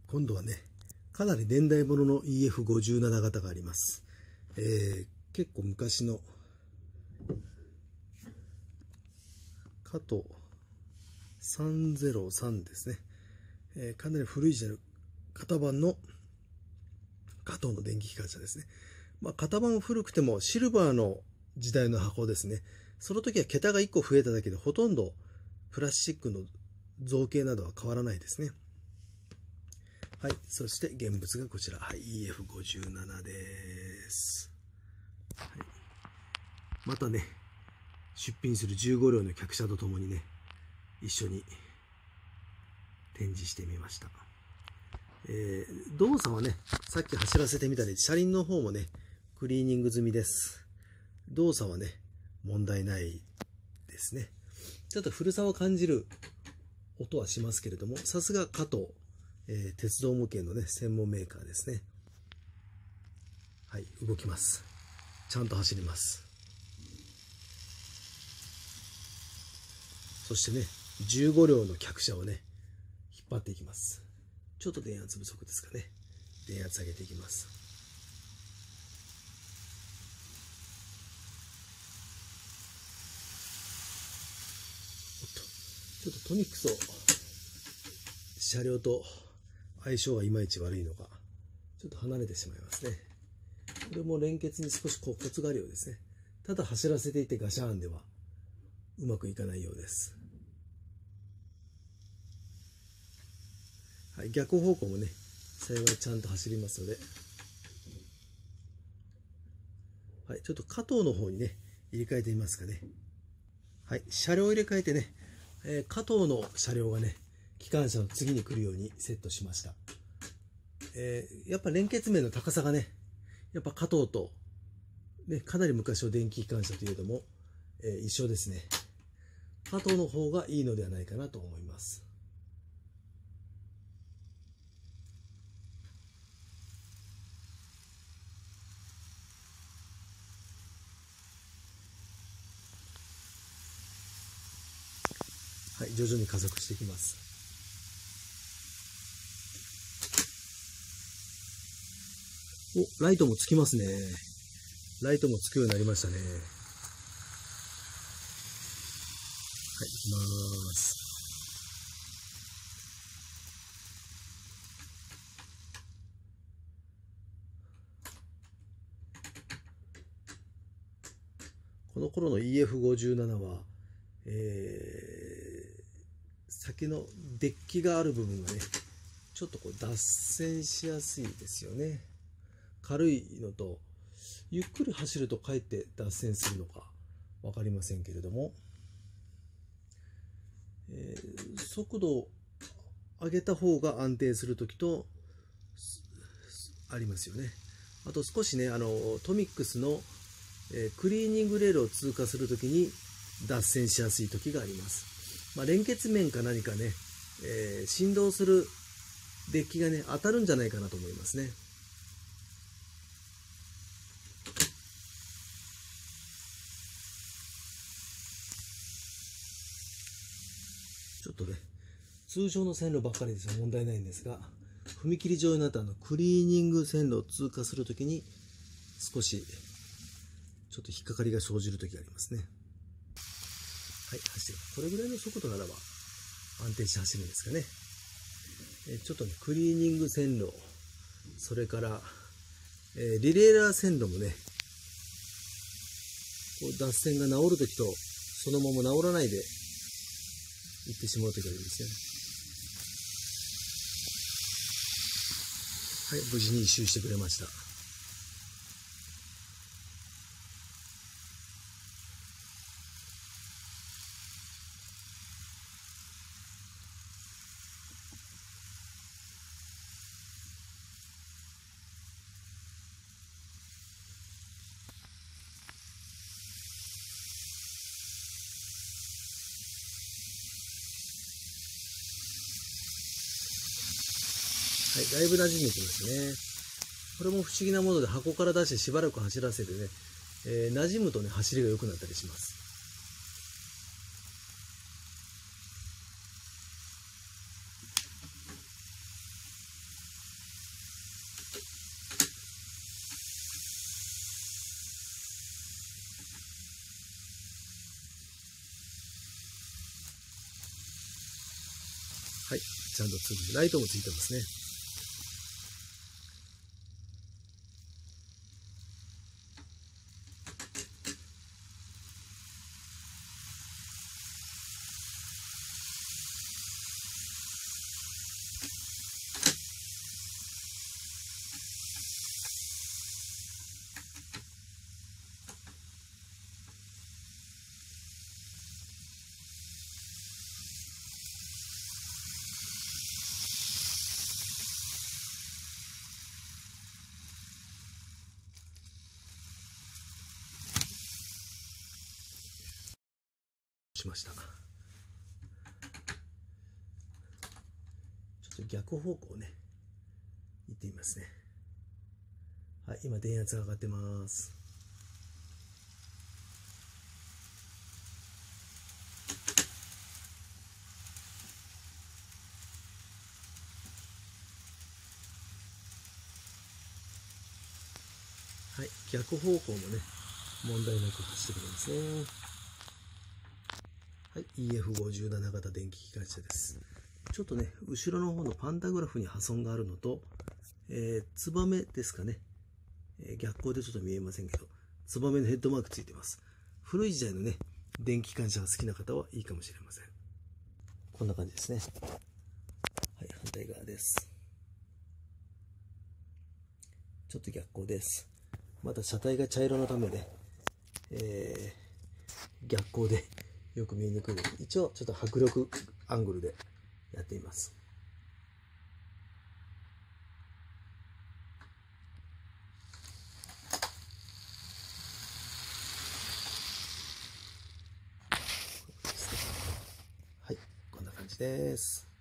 今度はね、かなり年代物の EF57 型があります。結構昔の加藤303ですね。かなり古い時代の型番の加藤の電気機関車ですね。型番古くてもシルバーの時代の箱ですね。その時は桁が1個増えただけでほとんどプラスチックの造形などは変わらないですね。はい、そして現物がこちら、はい、EF57 です。はい、またね、出品する15両の客車とともにね、一緒に展示してみました。動作はね、さっき走らせてみたり、車輪の方もね、クリーニング済みです。動作はね、問題ないですね。ちょっと古さを感じる音はしますけれども、さすが加藤、鉄道模型のね、専門メーカーですね。はい、動きます。ちゃんと走ります。そしてね、15両の客車をね、引っ張っていきます。ちょっと電圧不足ですかね。電圧上げていきます。ちょっとトニックス車両と相性がいまいち悪いのか、ちょっと離れてしまいますね。これも連結に少しコツがあるようですね。ただ走らせていてガシャーンではうまくいかないようです。はい、逆方向もね、幸いちゃんと走りますので、はい、ちょっと加藤の方にね、入れ替えてみますかね。はい、車両を入れ替えてね、加藤の車両がね、機関車の次に来るようにセットしました。やっぱ連結面の高さがね、やっぱ加藤と、ね、かなり昔の電気機関車といえども、一緒ですね。加藤の方がいいのではないかなと思います。はい、徐々に加速していきます。お、ライトもつきますね。ライトもつくようになりましたね。はい、行きます。この頃の EF57 は、先のデッキがある部分がね、ちょっとこう脱線しやすいですよね。軽いのと、ゆっくり走るとかえって脱線するのか分かりませんけれども、速度を上げた方が安定するときとありますよね。あと少しね、トミックスの、クリーニングレールを通過するときに脱線しやすいときがあります。連結面か何かね、振動するデッキがね、当たるんじゃないかなと思いますね。ちょっとね、通常の線路ばっかりですよ、問題ないんですが、踏切上になったクリーニング線路を通過するときに、少し、ちょっと引っかかりが生じるときがありますね。はい、走る。これぐらいの速度ならば、安定して走るんですかね。ちょっとね、クリーニング線路、それから、リレーラー線路もね、こう脱線が治るときと、そのまま治らないで行ってしまうときがあるんですね。はい、無事に一周してくれました。はい、だいぶ馴染んできますね。これも不思議なもので、箱から出してしばらく走らせてね、馴染むとね、走りが良くなったりします。 はい。ちゃんとついて、ライトもついてますね。しました。ちょっと逆方向ね、行ってみますね。はい、今電圧が上がってます。はい、逆方向もね、問題なく走ってくれますね。はい、EF57 型電気機関車です。ちょっとね、後ろの方のパンタグラフに破損があるのと、ツバメですかね。逆光でちょっと見えませんけど、ツバメのヘッドマークついてます。古い時代のね、電気機関車が好きな方はいいかもしれません。こんな感じですね。はい、反対側です。ちょっと逆光です。また車体が茶色のためで、逆光でよく見えにくいので、一応ちょっと迫力アングルでやってみます。はい、こんな感じです。